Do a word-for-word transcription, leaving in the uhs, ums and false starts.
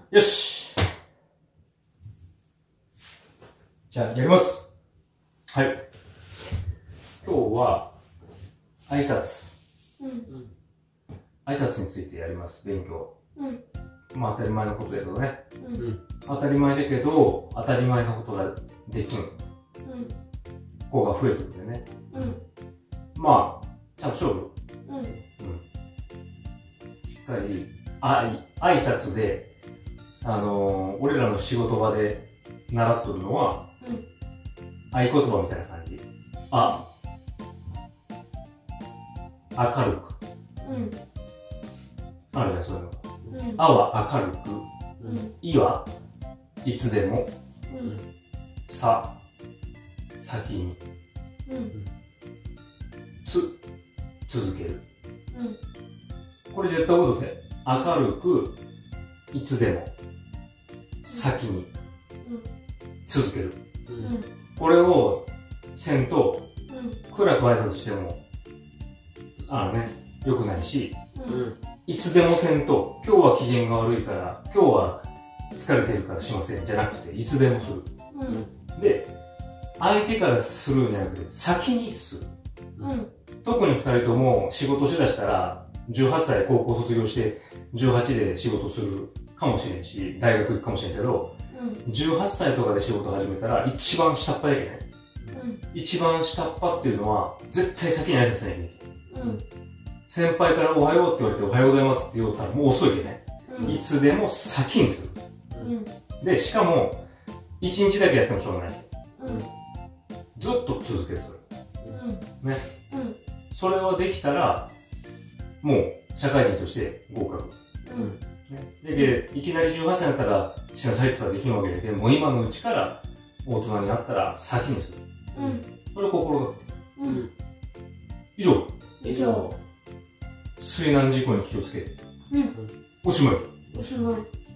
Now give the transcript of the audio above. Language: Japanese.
よし。じゃあ、やります。はい。今日は、挨拶。うん。挨拶についてやります、勉強。うん。まあ当たり前のことだけどね。うん。当たり前だけど、当たり前のことができん。うん。子が増えてくるんだよね。うん。まあ、ちゃんと勝負。うん。うん。しっかり、あい、挨拶で、あのー、俺らの仕事場で習っとるのは、うん。合言葉みたいな感じ。あ。明るく。うん。あるじゃん、そういうの。うん。あは明るく。うん。いはいつでも。うん。さ、先に。うん。つ、続ける。うん。これ絶対覚えとって。明るく、いつでも。先に。うん。続ける。うん。これを、せんと、うん。暗く挨拶しても、あのね、良くないし、うん。いつでもせんと、今日は機嫌が悪いから、今日は疲れてるからしませんじゃなくて、いつでもする。うん。で、相手からするんじゃなくて、先にする。うん。特に二人とも仕事しだしたら、じゅうはっさい高校卒業して、じゅうはちで仕事するかもしれんし、大学行くかもしれんけど、うん。じゅうはっさいとかで仕事始めたら、一番下っ端やけね。うん。一番下っ端っていうのは、絶対先に挨拶しなきゃいけない。うん。先輩からおはようって言われておはようございますって言おったらもう遅いけね。うん、いつでも先にする。うん、で、しかも、一日だけやってもしょうがない。うん、ずっと続ける、それ。うん、ね、うん。それはできたら、もう社会人として合格。うん、ね、で、いきなりじゅうはっさいになったらしなさいって言ったらできんわけだけど、もう今のうちから大人になったら先にする。うん、それを心がけて。うん、以上。以上。水難事故に気をつけて。うん。おしまい。おしまい。